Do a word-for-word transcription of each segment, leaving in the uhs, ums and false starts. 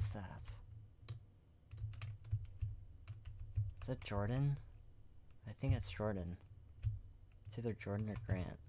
is that? Is it Jordan? I think it's Jordan. It's either Jordan or Grant.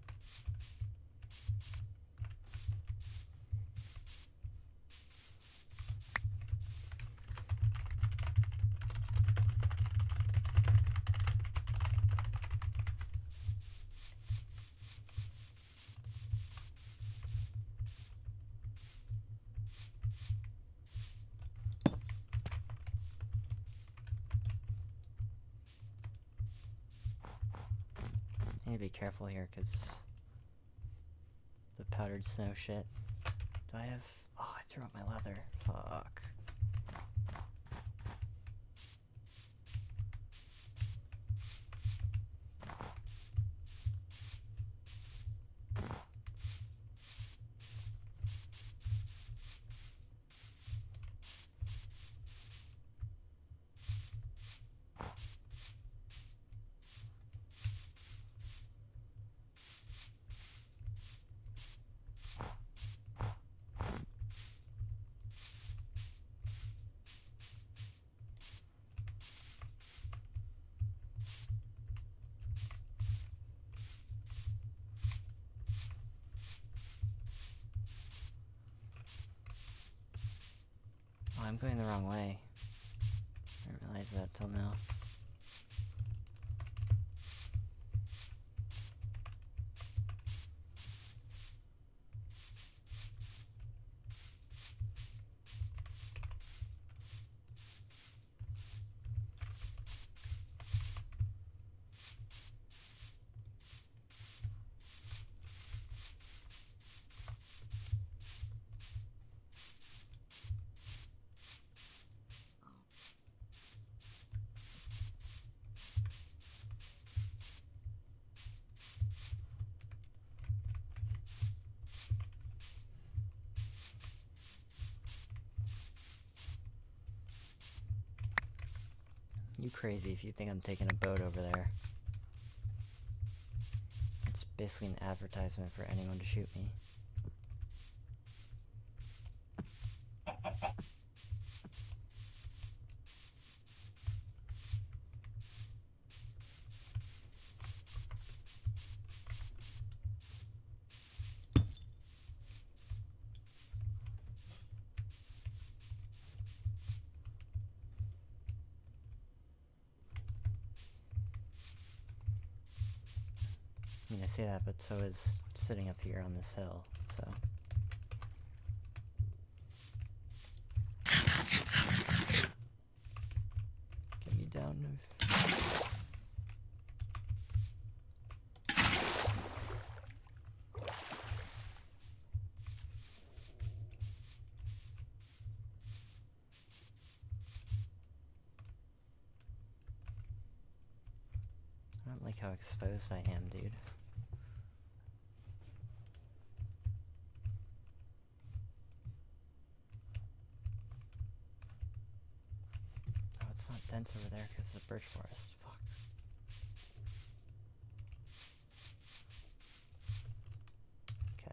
I need to be careful here, because the powdered snow shit. Do I have... Oh, I threw out my leather. Fuck. Oh, I'm going the wrong way. I didn't realize that till now. You crazy if you think I'm taking a boat over there. It's basically an advertisement for anyone to shoot me. I mean, I say that, but so is sitting up here on this hill, so... Get me down. I don't like how exposed I am, dude. Oh, it's not dense over there because of the birch forest. Fuck. Okay.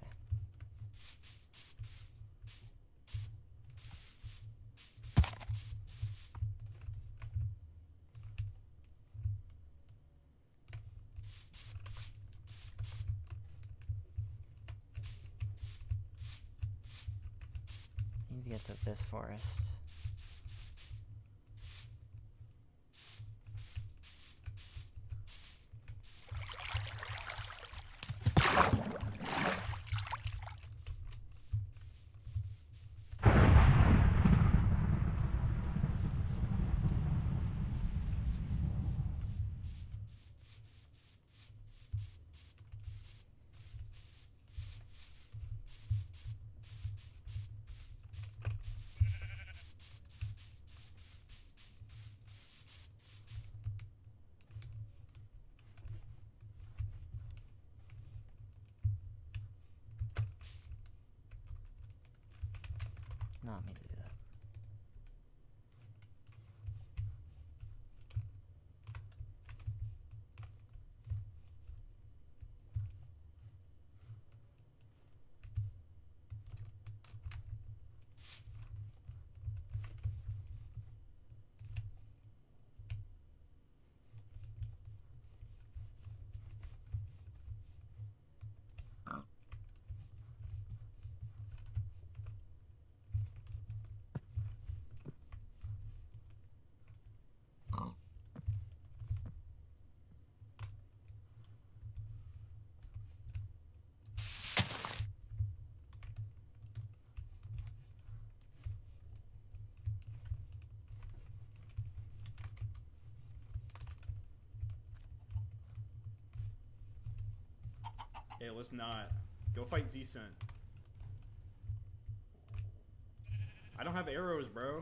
I need to get to this forest. Not me to do that. Hey, let's not. Go fight Z-Cent. I don't have arrows, bro.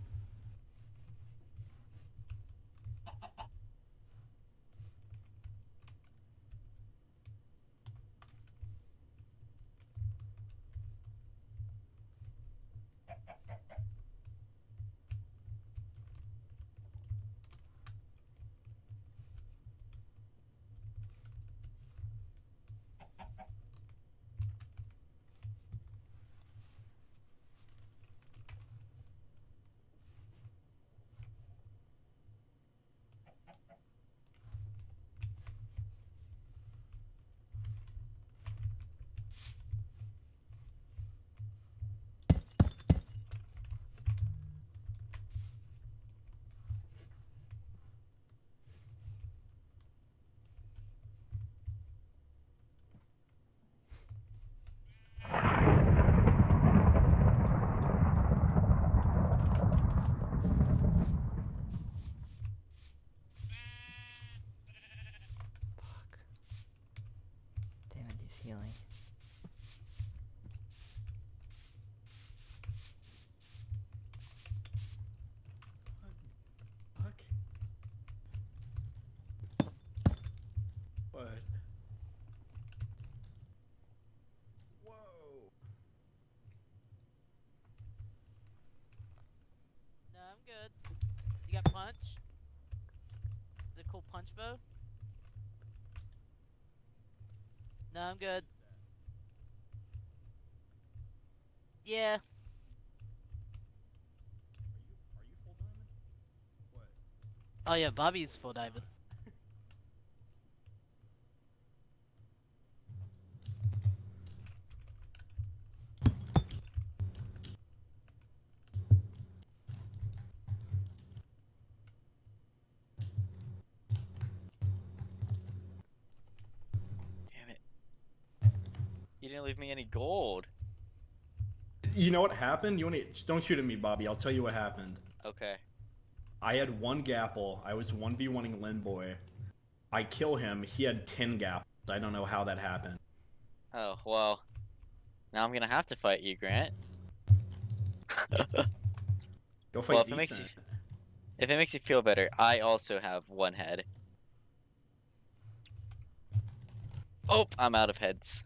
Fuck. Damn it, he's healing. Fuck. What? Whoa. No, I'm good. You got punch? Is it cool punch bow? No, I'm good. Yeah. Are you full diamond? What? Oh yeah, Bobby's full diamond. Damn it. You didn't leave me any gold. You know what happened? You want to? Don't shoot at me, Bobby. I'll tell you what happened. Okay. I had one gapple. I was one v one-ing Linboy. I kill him. He had ten gapples. I don't know how that happened. Oh, well. Now I'm gonna have to fight you, Grant. Go fight Well, if it makes Z-Cent. you- If it makes you feel better, I also have one head. Oh, I'm out of heads.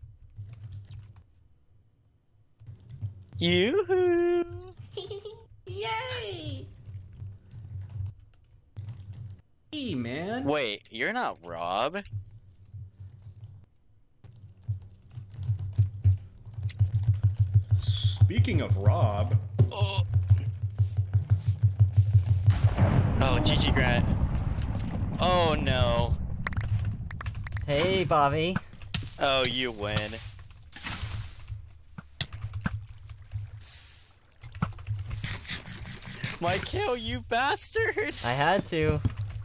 Yoo-hoo! Yay! Hey, man. Wait, you're not Rob. Speaking of Rob, Oh, oh G G Grant. Oh no. Hey, Bobby. Oh, you win. My kill, you bastard! I had to.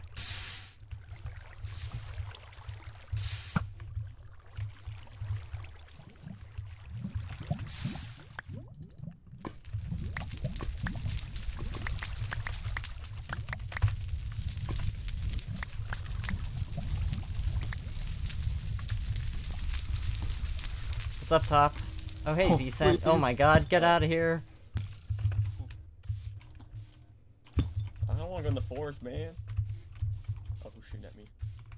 What's up, top? Oh, hey, Oh, Z-Cent. wait, Oh there's- my god, get out of here. I don't want to go in the forest, man. Oh, who's shooting at me?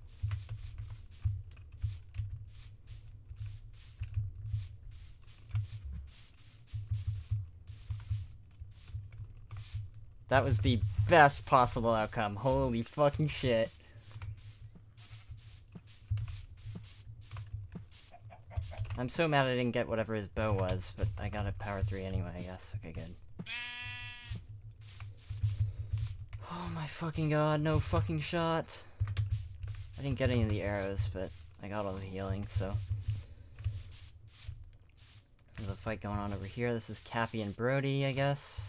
That was the best possible outcome. Holy fucking shit. I'm so mad I didn't get whatever his bow was, but I got a power three anyway, I guess. Okay, good. Oh my fucking god, no fucking shot. I didn't get any of the arrows, but I got all the healing, so. There's a fight going on over here. This is Cappy and Brody, I guess.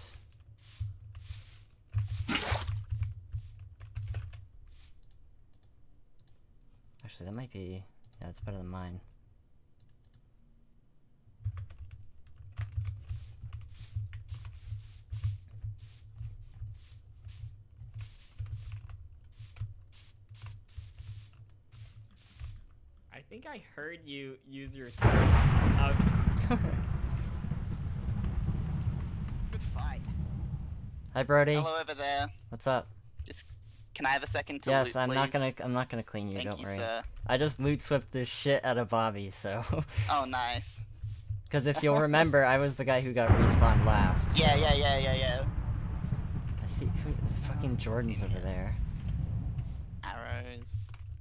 Actually, that might be... yeah, it's better than mine. I think I heard you use your. Uh, Good fight. Hi, Brody. Hello over there. What's up? Just, can I have a second to yes, loot, I'm please? not gonna. I'm not gonna clean you. Thank don't you, worry. sir. I just loot swept the shit out of Bobby, so. Oh, nice. Because if you'll remember, I was the guy who got respawned last. Yeah, yeah, yeah, yeah, yeah. I see. Who, fucking Jordan's over there. Arrows.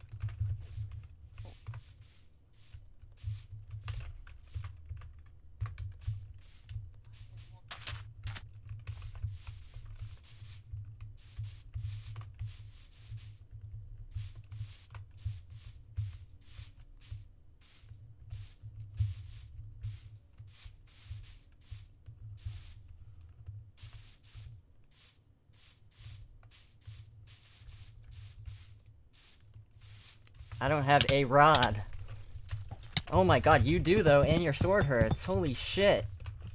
I don't have a rod. Oh my god, you do though, and your sword hurts. Holy shit.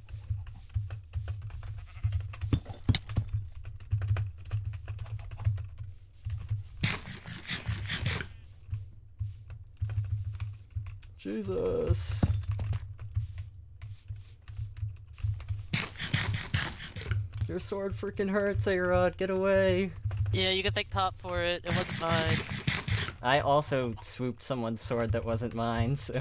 Jesus. Your sword freaking hurts, A-Rod. Get away. Yeah, you can thank Top for it. It wasn't mine. I also swooped someone's sword that wasn't mine, so...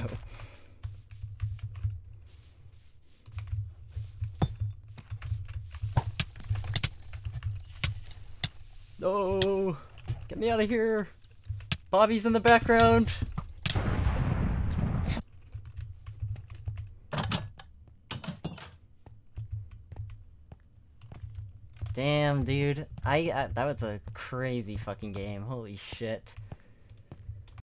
No! Get me out of here! Bobby's in the background! Damn, dude. I, uh, that was a crazy fucking game. Holy shit.